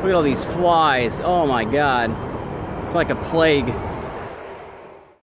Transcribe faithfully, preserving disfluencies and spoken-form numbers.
Look at all these flies. Oh my God. It's like a plague.